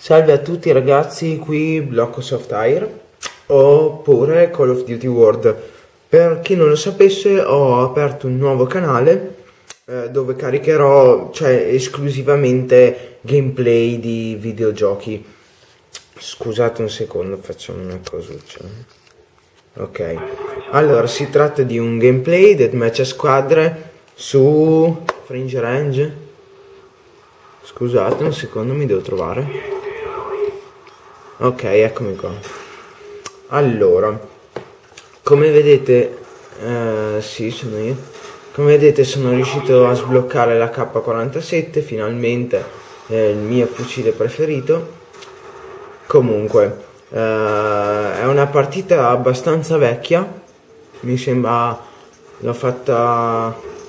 Salve a tutti ragazzi, qui Blocco Soft Air oppure Call of Duty World. Per chi non lo sapesse, ho aperto un nuovo canale dove caricherò esclusivamente gameplay di videogiochi. Scusate un secondo, facciamo una cosuccia. Ok, allora si tratta di un gameplay deathmatch a squadre su Fringe Range. Scusate un secondo, mi devo trovare. Ok, eccomi qua. Allora, come vedete, sì, sono io. Come vedete sono riuscito a sbloccare la K47, finalmente, il mio fucile preferito. Comunque, è una partita abbastanza vecchia, mi sembra l'ho fatta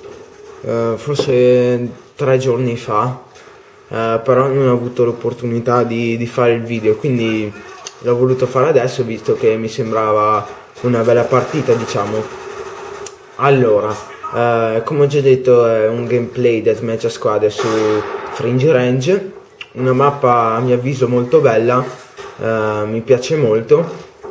forse 3 giorni fa. Però non ho avuto l'opportunità di fare il video, quindi l'ho voluto fare adesso visto che mi sembrava una bella partita, diciamo. Allora, come ho già detto, è un gameplay deathmatch a squadre su Fringe Range, una mappa a mio avviso molto bella, mi piace molto.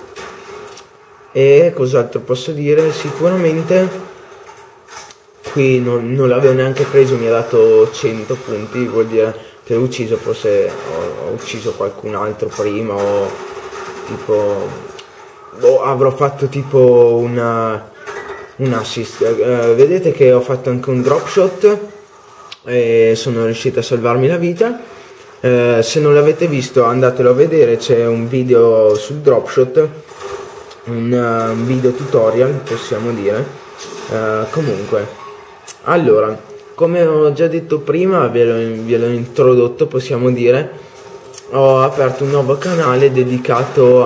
E cos'altro posso dire? Sicuramente qui non l'avevo neanche preso, mi ha dato 100 punti, vuol dire che ho ucciso, forse ho ucciso qualcun altro prima, o tipo avrò fatto tipo un assist. Vedete che ho fatto anche un drop shot e sono riuscito a salvarmi la vita. Se non l'avete visto andatelo a vedere, c'è un video sul drop shot, un video tutorial possiamo dire. Comunque, allora, come ho già detto prima, ve l'ho introdotto, possiamo dire, ho aperto un nuovo canale dedicato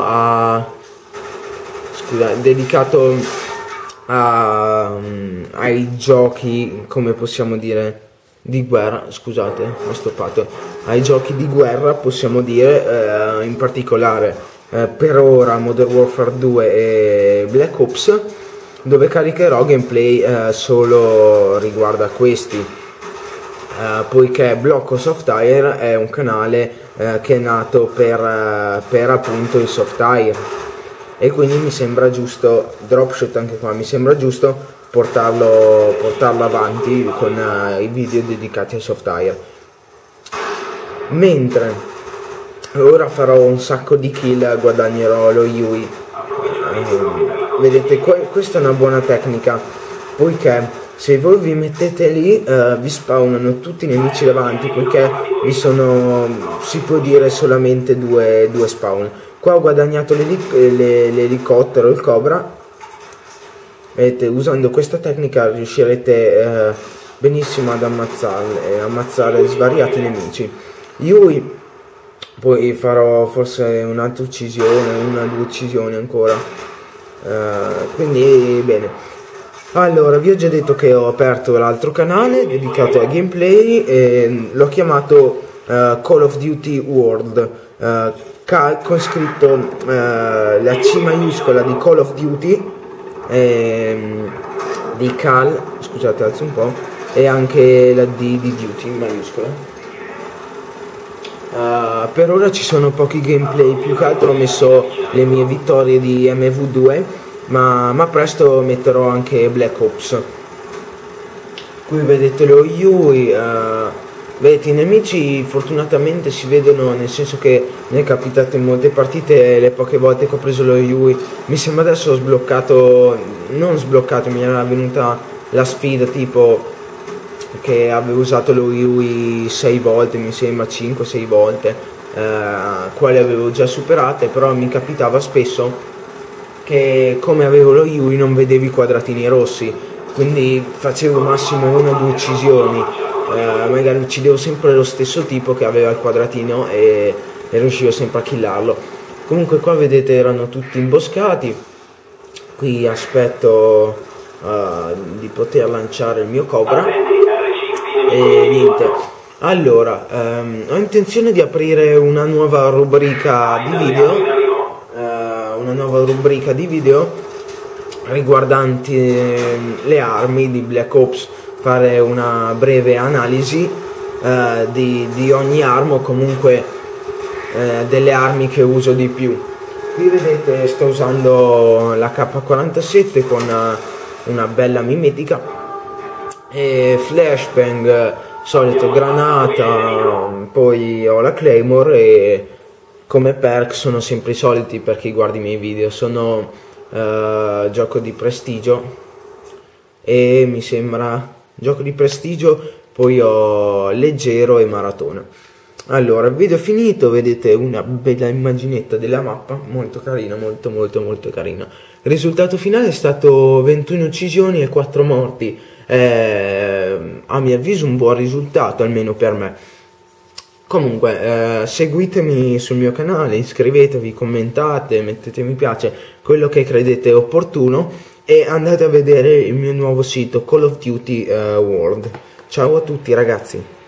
ai giochi, come possiamo dire, di guerra. Scusate, ho stoppato. Ai giochi di guerra, possiamo dire, in particolare per ora Modern Warfare 2 e Black Ops, dove caricherò gameplay solo riguardo a questi, poiché Blocco Soft Air è un canale che è nato per appunto il soft air, e quindi mi sembra giusto, dropshot anche qua, mi sembra giusto portarlo avanti con i video dedicati al soft air. Mentre ora farò un sacco di kill, guadagnerò lo UI. Vedete, questa è una buona tecnica, poiché se voi vi mettete lì vi spawnano tutti i nemici davanti, poiché vi sono, si può dire, solamente due spawn. Qua ho guadagnato l'elicottero, il Cobra. Vedete, usando questa tecnica riuscirete benissimo ad ammazzare svariati nemici. UI, poi farò forse un'altra uccisione, una o due uccisioni ancora. Quindi bene, allora vi ho già detto che ho aperto l'altro canale dedicato ai gameplay e l'ho chiamato Call of Duty World, con scritto la C maiuscola di Call of Duty, di Cal, scusate, alzo un po', e anche la D di Duty in maiuscola. Per ora ci sono pochi gameplay, più che altro ho messo le mie vittorie di MV2, ma presto metterò anche Black Ops. Qui vedete lo UI, vedete i nemici fortunatamente si vedono, nel senso che mi è capitato in molte partite, le poche volte che ho preso lo UI, mi sembra adesso ho sbloccato, non sbloccato, mi era venuta la sfida tipo che avevo usato lo UI 6 volte, mi sembra 5-6 volte, quali avevo già superate, però mi capitava spesso che come avevo lo UI non vedevo i quadratini rossi, quindi facevo massimo 1 o 2 uccisioni, magari uccidevo sempre lo stesso tipo che aveva il quadratino e riuscivo sempre a killarlo. Comunque qua vedete erano tutti imboscati, qui aspetto di poter lanciare il mio Cobra. E niente, allora ho intenzione di aprire una nuova rubrica di video, riguardanti le armi di Black Ops, fare una breve analisi di ogni arma, o comunque delle armi che uso di più. Qui vedete sto usando la K47 con una bella mimetica e flashbang, solito granata, poi ho la Claymore e come perk sono sempre i soliti per chi guarda i miei video, sono gioco di prestigio e mi sembra gioco di prestigio, poi ho leggero e maratona. Allora, il video è finito, vedete una bella immaginetta della mappa, molto carina, molto carina. Il risultato finale è stato 21 uccisioni e 4 morti, a mio avviso un buon risultato, almeno per me. Comunque, seguitemi sul mio canale, iscrivetevi, commentate, mettete mi piace, quello che credete opportuno e andate a vedere il mio nuovo sito Call of Duty World. Ciao a tutti ragazzi!